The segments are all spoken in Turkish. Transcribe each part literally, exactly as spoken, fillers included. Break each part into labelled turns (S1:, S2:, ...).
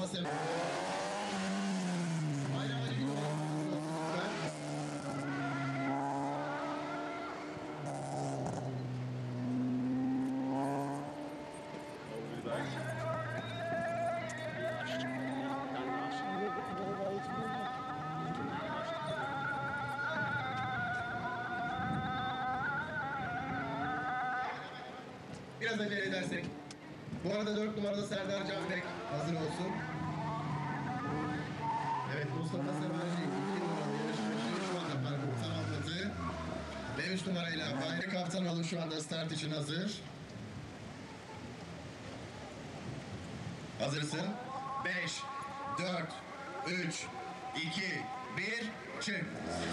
S1: Mustafa Sefer. Bayram Ali biraz acele edersek. Bu arada dört numarada Serdar Canbek hazır olsun. Evet, Mustafa Semerci iki numaralı yarışmacı şu anda parkuru tamamladı. Ve üç numarayla Bayrak Kaptanoğlu şu anda start için hazır. Hazırsın. beş, dört, üç, iki, bir, çık.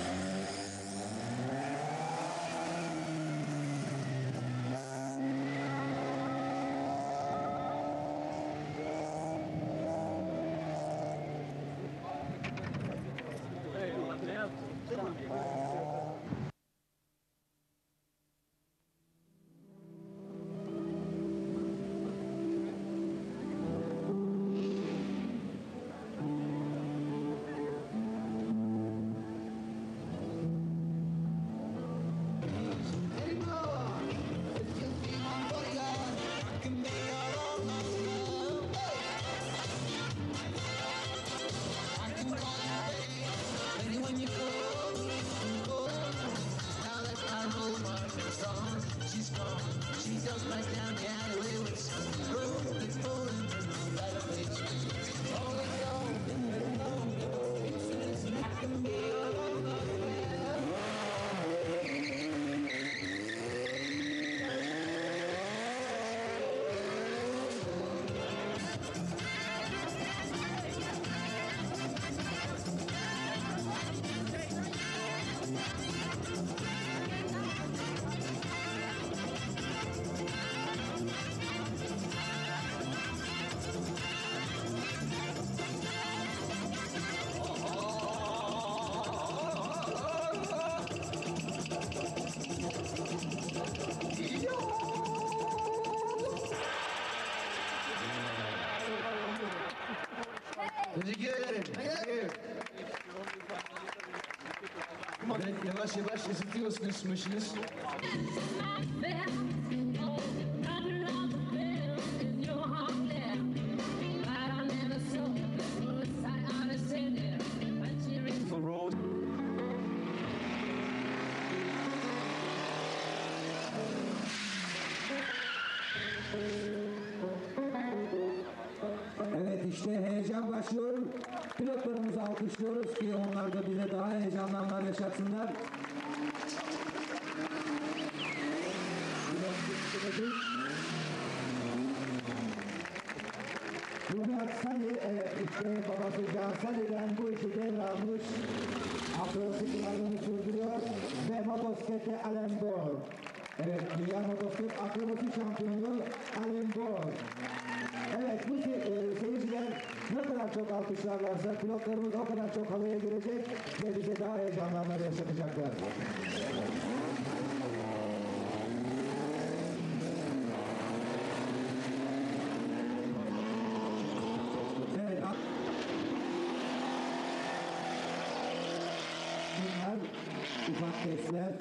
S2: She's gone. She goes back down the alleyway with some road that's pulling in the right place. Oh, no, I can be alone.
S3: Teşekkür ederim. Evet, yavaş yavaş ısıtıyorsunuz mışınız.
S4: Evet, işte heyecan başlıyor. Pilotlarımızı alkışlıyoruz ki onlar da bize daha heyecanlı anlar yaşatsınlar. Murat Sani, evet, işte babası Can Sani'den bu işi devralmış. Akrobatiklerini sürdürüyor ve motosiklete Alain Bor. Evet, dünya motosiklet akrobasi şampiyonu Alain Bor. Evet, bu e, seyirciler ne kadar çok alkışlarlarsa pilotlarımız o kadar çok havaya girecek ve bize daha heyecanlı anlar yaşatacaklar. Evet, bunlar ufak testler.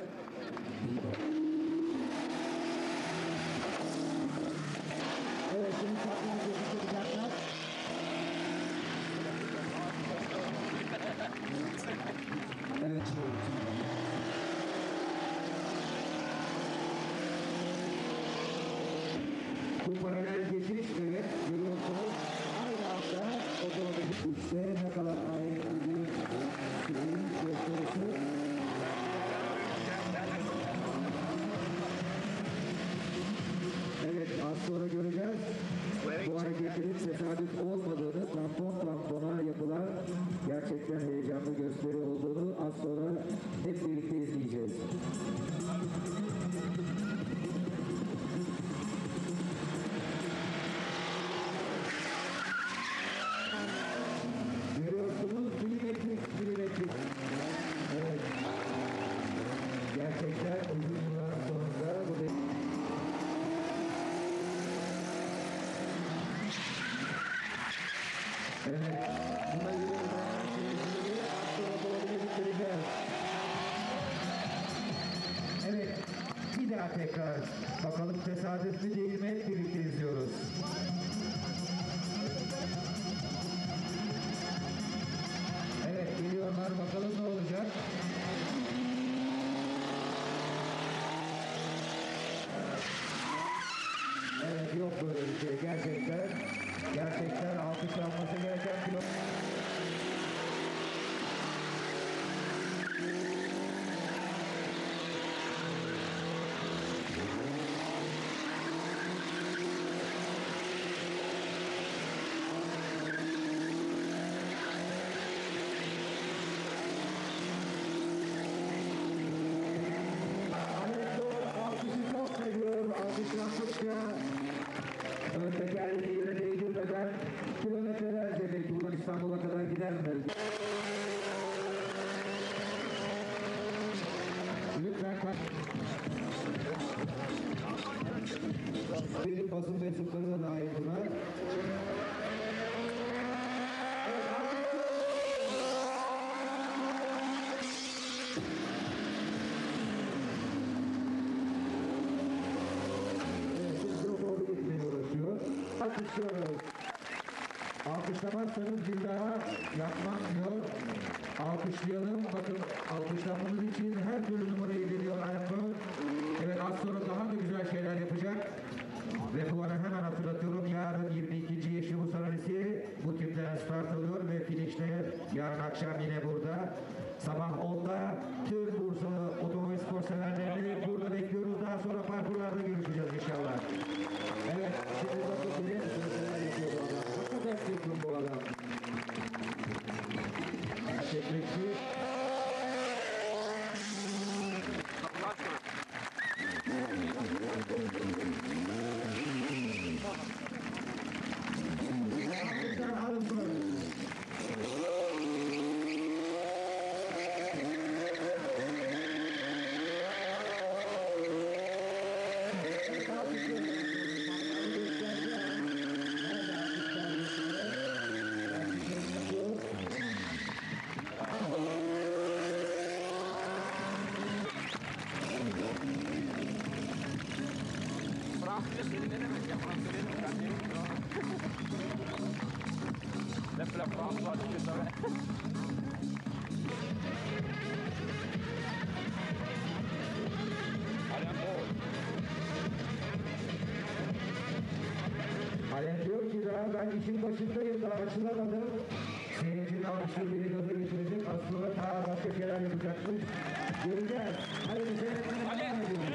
S4: Evet, şimdi takımı geçecekler. Evet. Bu paralel geçiş, evet, görüyorsunuz. Aynı anda otomobil işte ne kadar aynı bir şeyin gösterisi. Evet, az sonra göreceğiz. Bu hareketlerin tesadüf olmadığını, tampon tampona yapılan gerçekten heyecanlı gösteri olduğunu az sonra Evet. Buna yürüyen seyircileri az sonra dolabına bitireceğiz. Evet. Bir daha tekrar. Bakalım tesadüf mü değil mi? Hep birlikte izliyoruz. Evet geliyorlar. Bakalım ne olacak? Evet yok böyle bir şey. Gerçekten gerçekten alkışlanması gereken pilot. Alkışı çok seviyor. Alkışlandıkça ön tekerleği yere değdirmeden kilometrelerce belki buradan İstanbul'a kadar gider mi? Lütfen kaç. Benim basın mensupları da dahil buna. Alkışlıyoruz. Alkışlamazsanız bir daha yapmam diyor. Alkışlayalım. Bakın alkışlanmamız için her türlü numarayı veriyor Alemdor. Evet az sonra daha da güzel şeyler yapacak. Ve bu ara hemen hatırlatıyorum. Yarın yirmi ikinci Yeşil Ulusal Arası bu tümden start alıyor ve finişte yarın akşam yine burada. Sabah onda tüm Bursalı otomobil spor severlerini burada bekliyoruz. Daha sonra parkurlarda görüşeceğiz inşallah. Evet, şimdi bakın benim sözler yapıyor bu adam. Hakikaten çirkin bu adam. Gerçekleşti.
S5: Fransızca söylenemez ya. Fransızca söylenemez. Ben de Fransız var.
S4: Alem diyor ki daha ben işin başındayım, daha açılamadım. Seyircinin almıştır beni gaza getirecek, aslında daha başka şeyler yapacakmış. Göreceğiz. Hadi bir seyretmeye devam ediyoruz.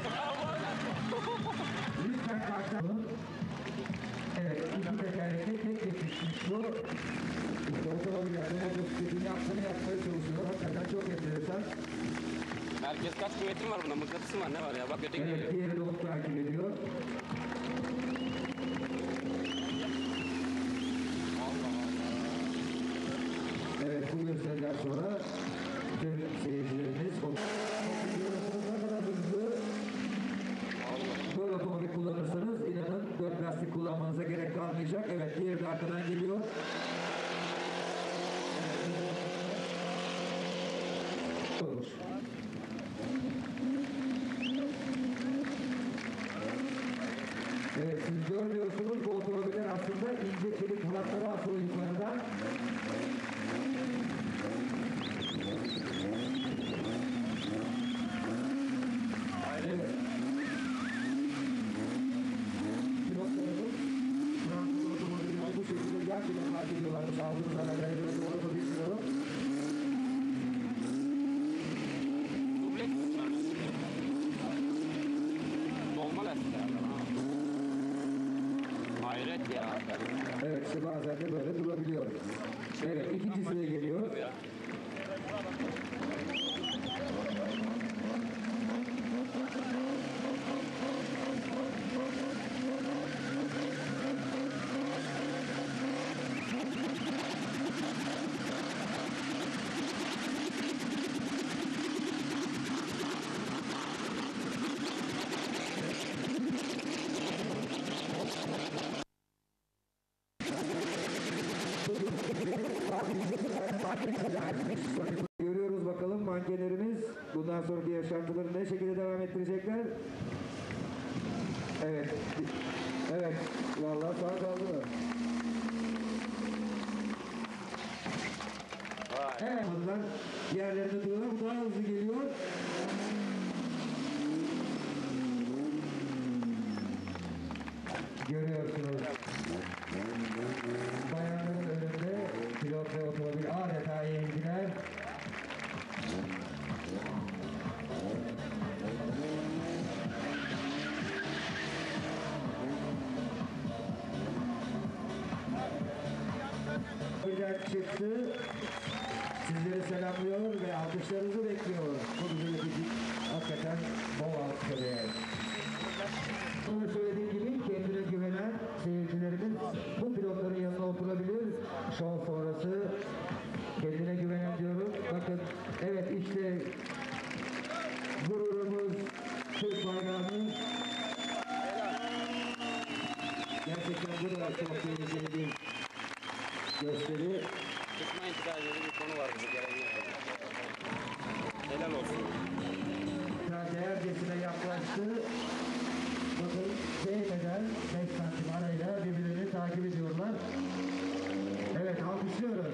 S4: Lütfen karşılayalım. Evet, iki tekerlekli tek geçişmiş bu. İşte otomobillerde motosikletin yaptığını yapmaya çalışıyor. Hakikaten çok enteresan.
S5: Merkez kaç kuvvetim var bunda? Mıknatısı var ne var ya? Bak öteki
S4: Evet,
S5: geliyor.
S4: diğeri de onu takip ediyor. Evet, bu gösteriden sonra tüm seyircilerimiz ne kadar hızlı böyle otomobil kullanırsanız inanın dört lastik kullanmanıza gerek kalmayacak. Evet, diğeri de arkadan geliyor. Olur. Evet, siz görmüyorsunuz bu otomobiller aslında ince çelik halatlara asılı yukarıdan. Evet. Pilotlarımız Fransız otomobilleri bu şekilde gerçekten fark ediyorlarmış. Aldığımız haberleri böyle doğru mu bilmiyorum.
S5: Dolma lastik herhalde. Hayret ya.
S4: Evet, işte bazen de böyle durabiliyor. Evet, ikincisi de geliyor. Görüyoruz bakalım mankenlerimiz bundan sonraki yaşantıları ne şekilde devam ettirecekler. Evet. Evet. Vallahi sağ kaldılar. Evet. Onlar yerlerinde duruyorlar. Bu daha hızlı geliyor. Görüyorsunuz. Bayanların önünde pilot ve otomobil adeta yendiler. Birden çıktı. Sizleri selamlıyor ve alkışlarınızı bekliyor. Bu güzel ekip hakikaten bol alkışa değer. Bunu söylediğim gibi kendine güvenen seyircilerimiz bu pilotların yanına oturabilir. Şov sonrası kendine güvenen diyorum. Bakın evet işte gururumuz Türk bayrağımız. Gerçekten bu da çok tehlikeli bir gösteri.
S5: Çıkma intihacı bir konu var bize gelen yerde. Helal olsun.
S4: Değercesine yaklaştı. Bakın değmeden beş santim arayla birbirlerini takip ediyorlar. Evet alkışlıyoruz.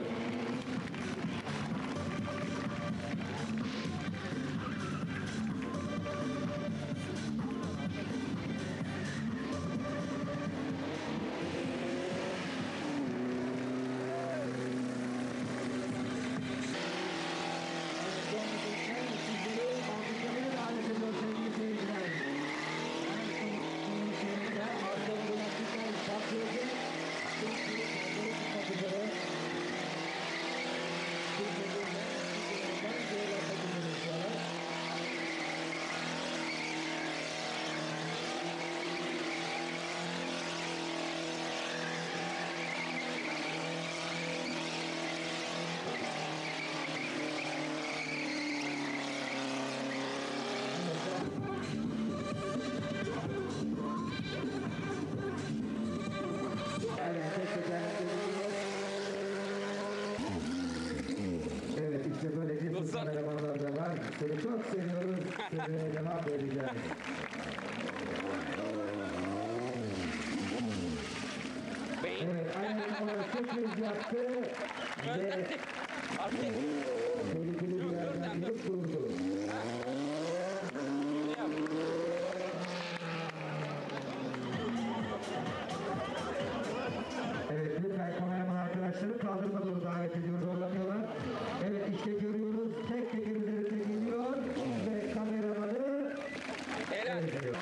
S4: Evet işte böyle bir sürü kameramanlar da var. Seni çok seviyoruz. Sevmeye devam edeceğiz. Evet, aynen olarak sürpriz yaptı ve tehlikeli bir yerden gelip durdu. Evet, lütfen kameraman arkadaşları kaldırma doğru davet ediyoruz, zorlamıyorlar. Evet, işte görüyoruz, tek tek ellerinde geliyor ve kameramanı evet,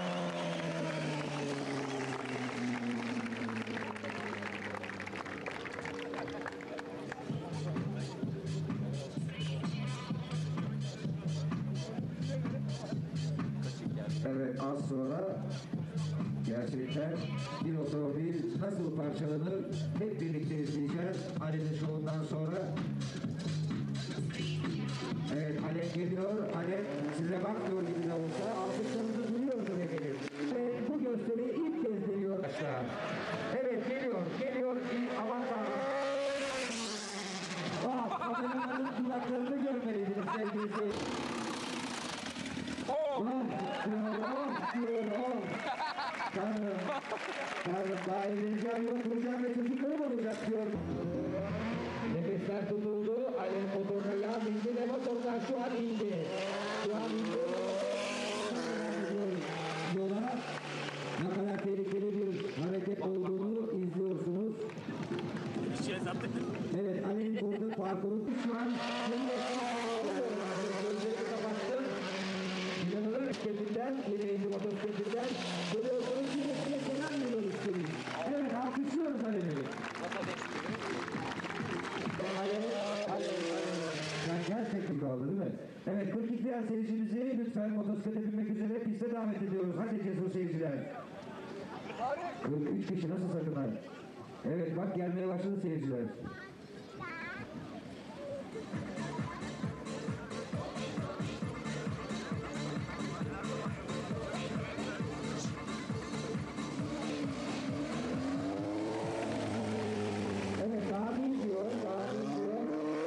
S4: evet, az sonra gerçekten bir otomobil nasıl parçalanır hep birlikte izleyeceğiz. Ali'nin şovundan sonra. Evet, Alev geliyor. Alev size bakmıyor gibi de olsa alkışlarınızı duyuyordur efendim. Ve bu gösteriyi ilk kez deniyor aşağı. Evet, geliyor, geliyor. Aman tanrım. Ah, kameramanın kulaklarını görmeliydiniz sevgili seyirciler. Oh! Oh! Diyor, oh! Tanrım, Tanrım daha evleneceğim, yok kuracağım ve çocuklarım olacak diyor. Nefesler tutuldu, alev motoruna yağ indi ve motorlar şu an indi. Şu an indi. Yola ne kadar tehlikeli bir hareket olduğunu izliyorsunuz. Evet, alev burada parkuru şu an gözlerini kapattım. İnanılır bisikletimden, yine indi motosikletinden. Görüyorsunuz ki bisikletten bir oluşturmuş. Evet, alkışlıyoruz Alev'i. Yani gerçekten kaldı değil mi? Evet, kırk iki yan seyircimizi lütfen motosiklete binmek üzere piste davet ediyoruz. Hadi cesur seyirciler. kırk üç kişi nasıl sakınlar? Evet, bak gelmeye başladı seyirciler. Evet, daha bir diyor, daha bir diyor.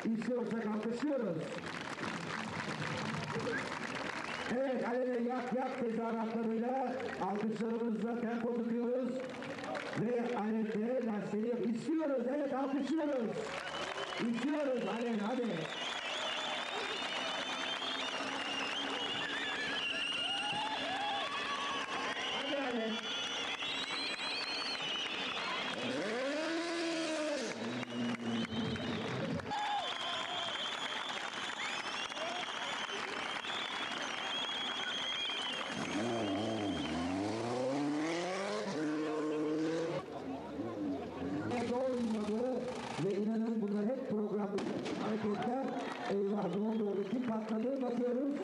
S4: İstiyorsak alkışlıyoruz. Evet, alene yak yak tezahüratlarıyla alkışlarımızla tempo tutuyoruz. Ve alette lastiği istiyoruz. Evet, alkışlıyoruz. İstiyoruz alen, hadi. Hadi alen. Olmadı ve inanın bunlar hep programlı hareketler. Eyvah ne oldu orada, kim patladı bakıyoruz.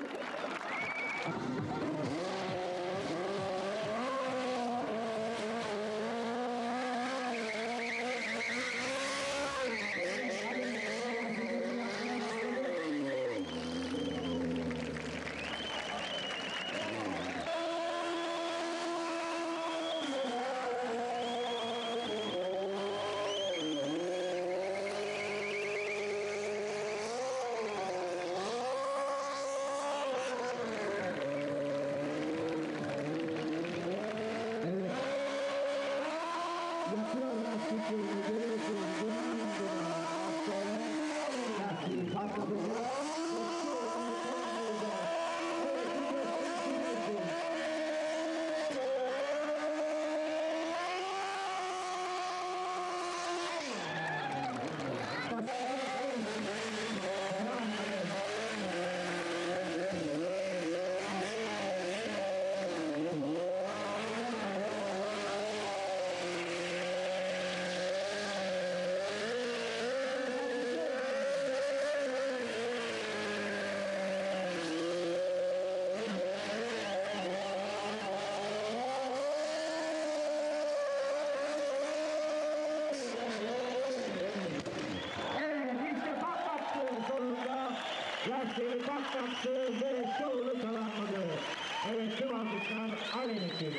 S4: Lastiği patlattı ve şovunu tamamladı. Evet, tüm alkışlar alen için.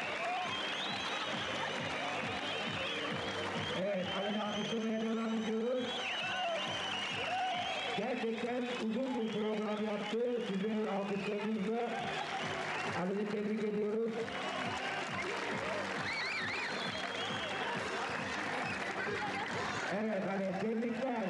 S4: Evet, alen alkışlamaya devam ediyoruz. Gerçekten uzun bir program yaptı. Sizlerin alkışlarınızla Alen'i tebrik ediyoruz. Evet, Alen, tebrikler.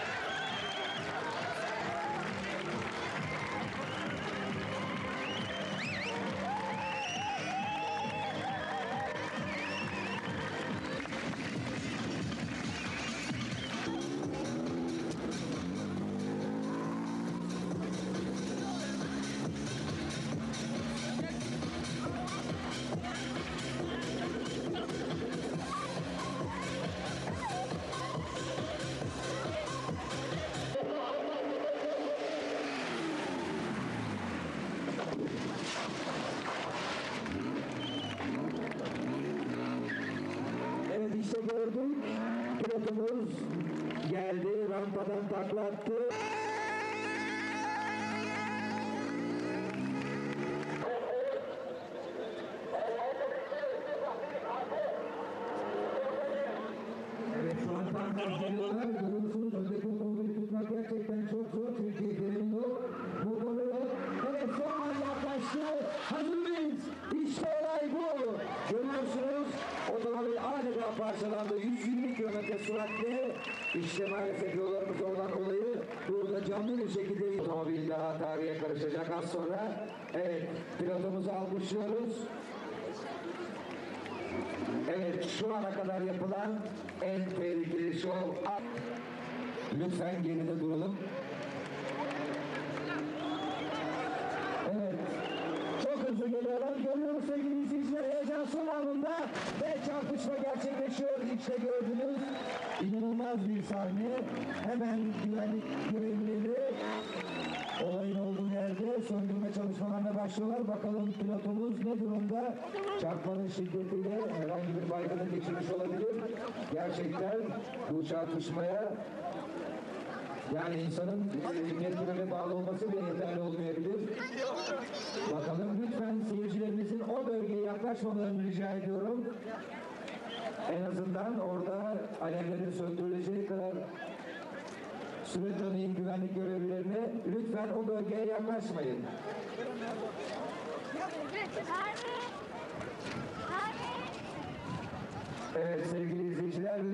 S4: Evet, işte gördük. Pilotumuz geldi, rampadan taklattı. Evet, şu an tam geliyorlar. Görüyorsunuz, öndeki otomobili tutmak gerçekten çok zor. Çünkü frenin yok, motoru yok. Evet, son an yaklaştı. Hazır mıyız? İşte olay bu. Görüyorsunuz, otomobil adeta parçalandı. yüz yirmi kilometre süratle. İşte maalesef yollarımız olan olayı burada canlı bir şekilde otomobil daha tarihe karışacak az sonra. Evet, pilotumuzu alkışlıyoruz. Evet, şu ana kadar yapılan en tehlikeli şov. Lütfen geride duralım. Evet, çok hızlı geliyorlar. Görüyoruz sevgili izleyiciler, heyecan son anında ve çarpışma gerçekleşiyor. İşte gördünüz, inanılmaz bir sahne. Hemen güvenlik görevlileri olayın olduğu yerde söndürme çalışmalarına başlıyorlar. Bakalım pilotumuz ne durumda? Çarpmanın şiddetiyle herhangi bir baygını geçirmiş olabilir. Gerçekten bu çarpışmaya yani insanın niyetine bağlı olması bile yeterli olmayabilir. Bakalım, lütfen seyircilerimizin o bölgeye yaklaşmamalarını rica ediyorum. En azından orada alevlerin söndürüleceği kadar süre tanıyın güvenlik görevlilerine. Lütfen o bölgeye yaklaşmayın. Evet sevgili izleyiciler,